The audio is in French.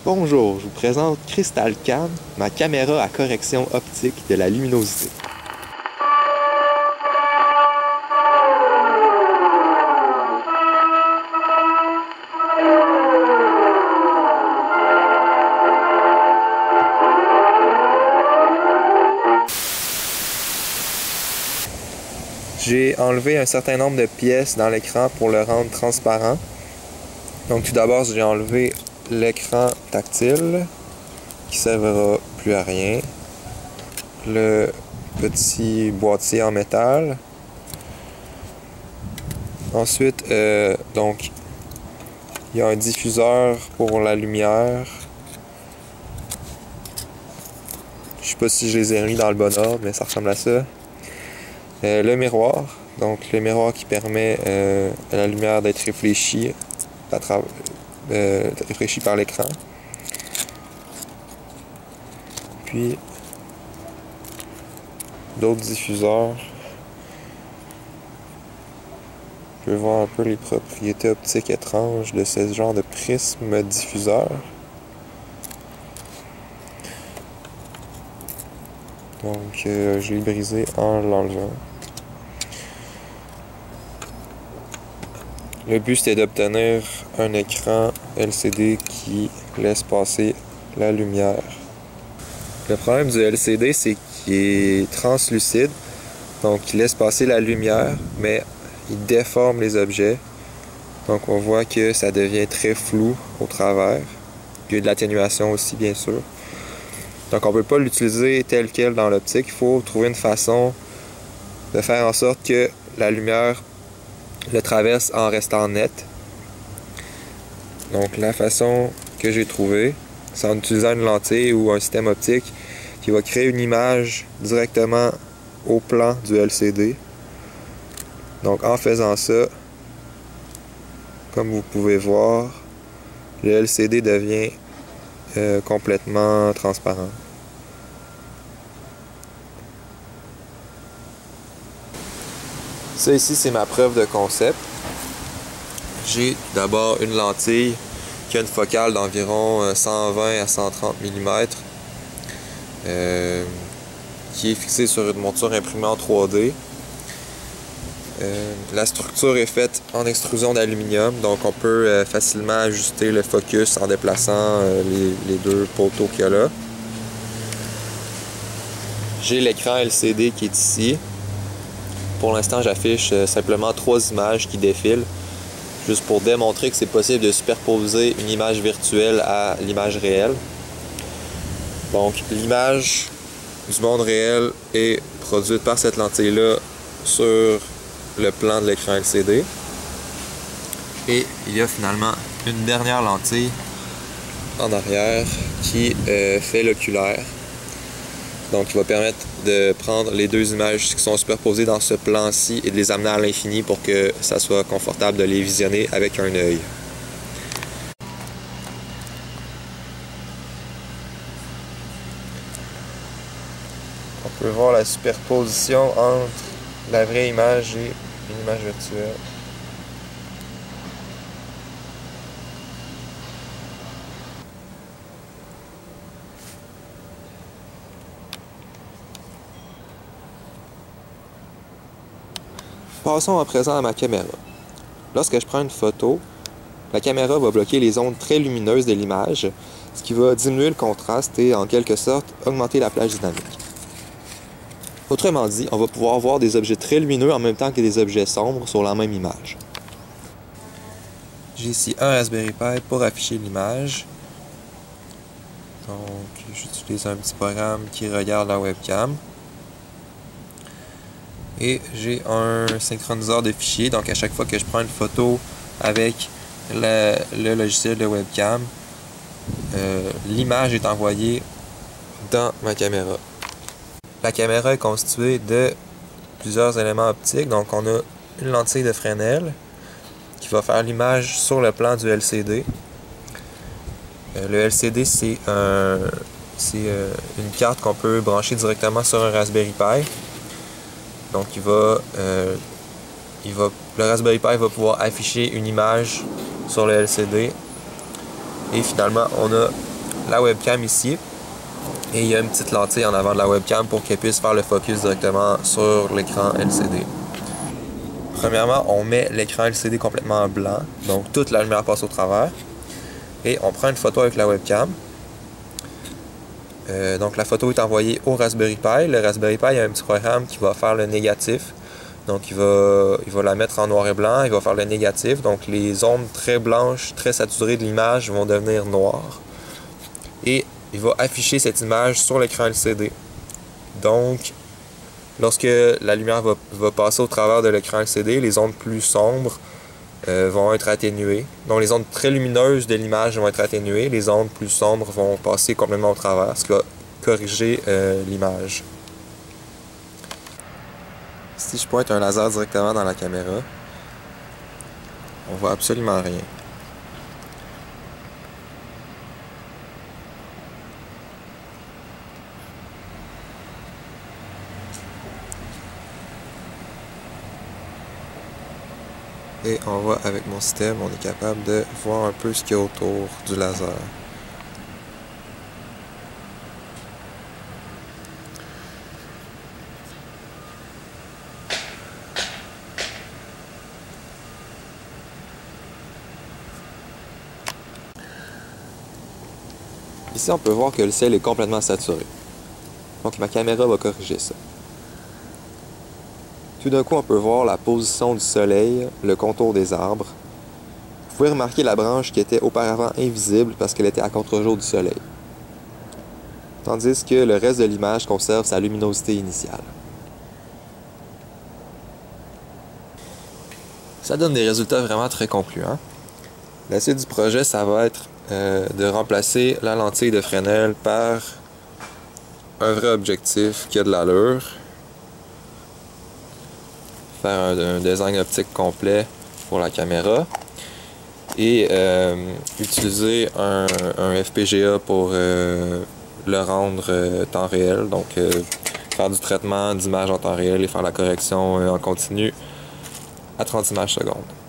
Bonjour, je vous présente Crystal Cam, ma caméra à correction optique de la luminosité. J'ai enlevé un certain nombre de pièces dans l'écran pour le rendre transparent. Donc tout d'abord, j'ai enlevé l'écran tactile qui ne servira plus à rien. Le petit boîtier en métal. Ensuite, donc, il y a un diffuseur pour la lumière. Je sais pas si je les ai mis dans le bon ordre, mais ça ressemble à ça. Le miroir, donc le miroir qui permet à la lumière d'être réfléchie réfléchie par l'écran. Puis d'autres diffuseurs. Je peux voir un peu les propriétés optiques étranges de ce genre de prisme diffuseur. Donc je l'ai brisé en l'enlevant. Le but, c'était d'obtenir un écran LCD qui laisse passer la lumière. Le problème du LCD, c'est qu'il est translucide, donc il laisse passer la lumière, mais il déforme les objets. Donc on voit que ça devient très flou au travers. Il y a de l'atténuation aussi, bien sûr. Donc on ne peut pas l'utiliser tel quel dans l'optique. Il faut trouver une façon de faire en sorte que la lumière le traverse en restant net. Donc la façon que j'ai trouvée, c'est en utilisant une lentille ou un système optique qui va créer une image directement au plan du LCD. Donc en faisant ça, comme vous pouvez voir, le LCD devient complètement transparent. Ça ici, c'est ma preuve de concept. J'ai d'abord une lentille qui a une focale d'environ 120 à 130 mm qui est fixée sur une monture imprimée en 3D. La structure est faite en extrusion d'aluminium, donc on peut facilement ajuster le focus en déplaçant les deux poteaux qu'il y a là. J'ai l'écran LCD qui est ici. Pour l'instant, j'affiche simplement 3 images qui défilent, juste pour démontrer que c'est possible de superposer une image virtuelle à l'image réelle. Donc, l'image du monde réel est produite par cette lentille-là sur le plan de l'écran LCD. Et il y a finalement une dernière lentille en arrière qui fait l'oculaire. Donc, il va permettre de prendre les deux images qui sont superposées dans ce plan-ci et de les amener à l'infini pour que ça soit confortable de les visionner avec un œil. On peut voir la superposition entre la vraie image et une image virtuelle. Passons à présent à ma caméra. Lorsque je prends une photo, la caméra va bloquer les ondes très lumineuses de l'image, ce qui va diminuer le contraste et en quelque sorte augmenter la plage dynamique. Autrement dit, on va pouvoir voir des objets très lumineux en même temps que des objets sombres sur la même image. J'ai ici un Raspberry Pi pour afficher l'image. Donc, j'utilise un petit programme qui regarde la webcam. Et j'ai un synchroniseur de fichiers, donc à chaque fois que je prends une photo avec le logiciel de webcam, l'image est envoyée dans ma caméra. La caméra est constituée de plusieurs éléments optiques, donc on a une lentille de Fresnel qui va faire l'image sur le plan du LCD. Le LCD, c'est une carte qu'on peut brancher directement sur un Raspberry Pi. Donc le Raspberry Pi va pouvoir afficher une image sur le LCD. Et finalement, on a la webcam ici. Et il y a une petite lentille en avant de la webcam pour qu'elle puisse faire le focus directement sur l'écran LCD. Premièrement, on met l'écran LCD complètement blanc, donc toute la lumière passe au travers. Et on prend une photo avec la webcam. Donc la photo est envoyée au Raspberry Pi. Le Raspberry Pi, il y a un petit programme qui va faire le négatif. Donc il va la mettre en noir et blanc, il va faire le négatif. Donc les zones très blanches, très saturées de l'image vont devenir noires. Et il va afficher cette image sur l'écran LCD. Donc, lorsque la lumière va passer au travers de l'écran LCD, les ondes plus sombres vont être atténuées. Donc, les ondes très lumineuses de l'image vont être atténuées. Les ondes plus sombres vont passer complètement au travers, ce qui va corriger l'image. Si je pointe un laser directement dans la caméra, on voit absolument rien. Et on voit avec mon système, on est capable de voir un peu ce qu'il y a autour du laser. Ici, on peut voir que le ciel est complètement saturé. Donc ma caméra va corriger ça. Tout d'un coup, on peut voir la position du soleil, le contour des arbres. Vous pouvez remarquer la branche qui était auparavant invisible parce qu'elle était à contre-jour du soleil. Tandis que le reste de l'image conserve sa luminosité initiale. Ça donne des résultats vraiment très concluants. La suite du projet, ça va être de remplacer la lentille de Fresnel par un vrai objectif qui a de l'allure. Faire un design optique complet pour la caméra et utiliser un FPGA pour le rendre temps réel, donc faire du traitement d'images en temps réel et faire la correction en continu à 30 images secondes.